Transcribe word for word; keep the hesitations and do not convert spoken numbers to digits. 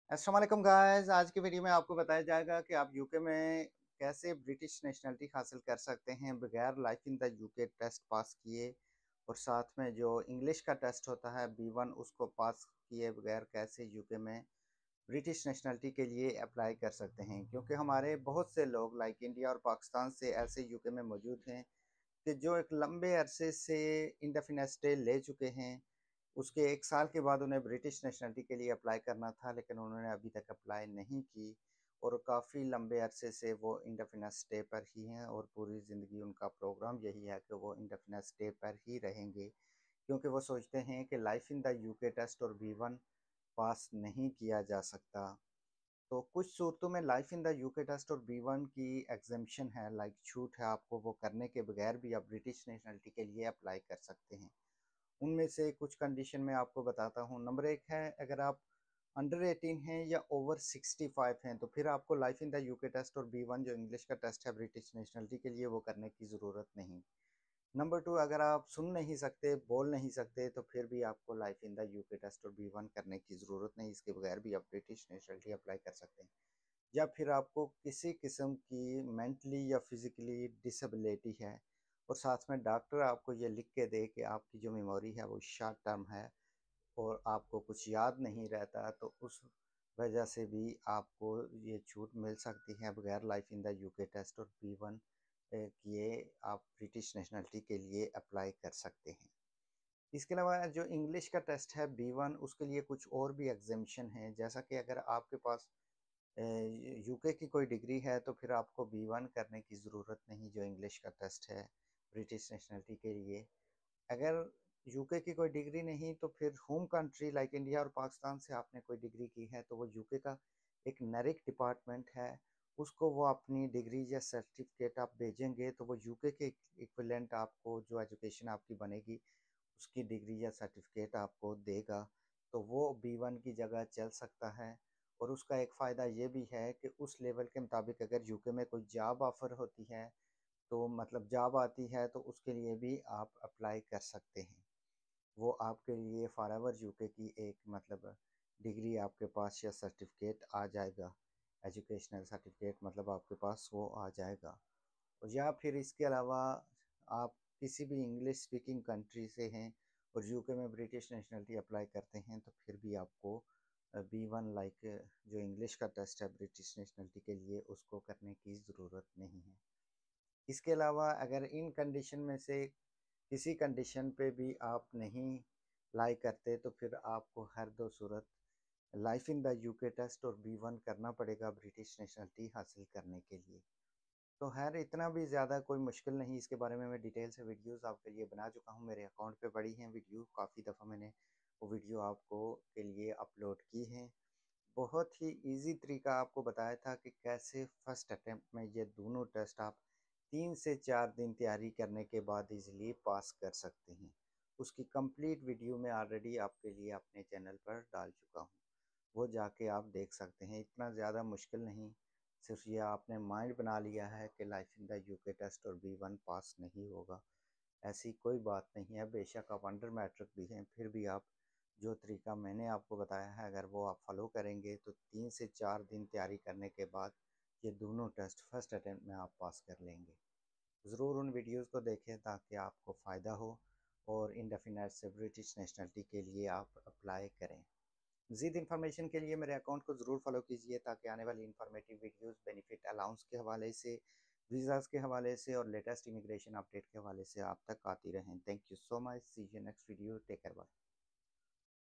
अस्सलाम वालेकुम गाइस। आज की वीडियो में आपको बताया जाएगा कि आप यूके में कैसे ब्रिटिश नेशनलिटी हासिल कर सकते हैं बगैर life in the UK test pass किए, और साथ में जो इंग्लिश का टेस्ट होता है बी वन उसको पास किए बगैर कैसे यूके में ब्रिटिश नेशनलिटी के लिए अप्लाई कर सकते हैं। क्योंकि हमारे बहुत से लोग लाइक इंडिया और पाकिस्तान से ऐसे यूके में मौजूद हैं कि जो एक लंबे अरसे से इंडेफिनेट स्टे ले चुके हैं। उसके एक साल के बाद उन्हें ब्रिटिश नेशनलिटी के लिए अप्लाई करना था, लेकिन उन्होंने अभी तक अप्लाई नहीं की, और काफ़ी लंबे अरसे से वो इंडेफिनेट स्टे पर ही हैं, और पूरी ज़िंदगी उनका प्रोग्राम यही है कि वो इंडेफिनेट स्टे पर ही रहेंगे। क्योंकि वो सोचते हैं कि life in the UK test और बी वन पास नहीं किया जा सकता। तो कुछ सूरतों में life in the UK test और बी वन की एग्जेम्पशन है, लाइक छूट है आपको, वो करने के बगैर भी आप ब्रिटिश नेशनलिटी के लिए अप्लाई कर सकते हैं। उनमें से कुछ कंडीशन मैं आपको बताता हूँ। नंबर एक है, अगर आप अंडर एटीन हैं या ओवर सिक्सटी फाइव हैं तो फिर आपको life in the UK test और बी वन जो इंग्लिश का टेस्ट है ब्रिटिश नेशनलिटी के लिए वो करने की ज़रूरत नहीं। नंबर टू, अगर आप सुन नहीं सकते, बोल नहीं सकते, तो फिर भी आपको life in the UK test और बी वन करने की ज़रूरत नहीं, इसके बगैर भी आप ब्रिटिश नेशनलिटी अप्लाई कर सकते हैं। या फिर आपको किसी किस्म की मेंटली या फिजिकली डिसेबिलिटी है, और साथ में डॉक्टर आपको ये लिख के दे कि आपकी जो मेमोरी है वो शॉर्ट टर्म है और आपको कुछ याद नहीं रहता, तो उस वजह से भी आपको ये छूट मिल सकती है बगैर life in the UK test और बी वन किए आप ब्रिटिश नेशनलिटी के लिए अप्लाई कर सकते हैं। इसके अलावा जो इंग्लिश का टेस्ट है बी वन, उसके लिए कुछ और भी एग्जामेशन हैं, जैसा कि अगर आपके पास यूके की कोई डिग्री है तो फिर आपको बी वन करने की ज़रूरत नहीं, जो इंग्लिश का टेस्ट है ब्रिटिश नेशनलिटी के लिए। अगर यूके की कोई डिग्री नहीं तो फिर होम कंट्री लाइक इंडिया और पाकिस्तान से आपने कोई डिग्री की है तो वो यूके का एक नेरिक डिपार्टमेंट है, उसको वो अपनी डिग्री या सर्टिफिकेट आप भेजेंगे तो वो यूके के इक्विवेलेंट आपको जो एजुकेशन आपकी बनेगी उसकी डिग्री या सर्टिफिकेट आपको देगा, तो वो बी वन की जगह चल सकता है। और उसका एक फ़ायदा ये भी है कि उस लेवल के मुताबिक अगर यूके में कोई जॉब ऑफ़र होती है, तो मतलब जॉब आती है, तो उसके लिए भी आप अप्लाई कर सकते हैं। वो आपके लिए फॉरएवर यूके की एक मतलब डिग्री आपके पास या सर्टिफिकेट आ जाएगा, एजुकेशनल सर्टिफिकेट मतलब आपके पास वो आ जाएगा। या फिर इसके अलावा आप किसी भी इंग्लिश स्पीकिंग कंट्री से हैं और यूके में ब्रिटिश नेशनलिटी अप्लाई करते हैं तो फिर भी आपको बी वन लाइक जो इंग्लिश का टेस्ट है ब्रिटिश नेशनलिटी के लिए उसको करने की ज़रूरत नहीं है। इसके अलावा अगर इन कंडीशन में से किसी कंडीशन पे भी आप नहीं लाई करते तो फिर आपको हर दो सूरत life in the UK test और बी वन करना पड़ेगा ब्रिटिश नेशनलिटी हासिल करने के लिए। तो खैर इतना भी ज़्यादा कोई मुश्किल नहीं, इसके बारे में मैं डिटेल से वीडियोस आपके लिए बना चुका हूँ, मेरे अकाउंट पे पड़ी हैं वीडियो, काफ़ी दफ़ा मैंने वो वीडियो आपको के लिए अपलोड की हैं। बहुत ही इजी तरीका आपको बताया था कि कैसे फर्स्ट अटेम्प्ट में ये दोनों टेस्ट आप तीन से चार दिन तैयारी करने के बाद इजीली पास कर सकते हैं। उसकी कंप्लीट वीडियो मैं ऑलरेडी आपके लिए अपने चैनल पर डाल चुका हूँ, वो जाके आप देख सकते हैं। इतना ज़्यादा मुश्किल नहीं, सिर्फ ये आपने माइंड बना लिया है कि life in the UK test और बी वन पास नहीं होगा, ऐसी कोई बात नहीं है। बेशक आप अंडर मैट्रिक भी हैं फिर भी आप जो तरीका मैंने आपको बताया है अगर वो आप फॉलो करेंगे तो तीन से चार दिन तैयारी करने के बाद ये दोनों टेस्ट फर्स्ट अटेम्प्ट में आप पास कर लेंगे। ज़रूर उन वीडियोज़ को देखें ताकि आपको फ़ायदा हो और इंडेफिनेट से ब्रिटिश नेशनलिटी के लिए आप अप्लाई करें। मज़ीद इन्फॉर्मेशन के लिए मेरे अकाउंट को ज़रूर फॉलो कीजिए ताकि आने वाली इन्फॉर्मेटिव वीडियोस बेनिफिट अलाउंस के हवाले से, वीज़ाज़ के हवाले से और लेटेस्ट इमिग्रेशन अपडेट के हवाले से आप तक आती रहें। Thank you so much, see you next video, take care, bye.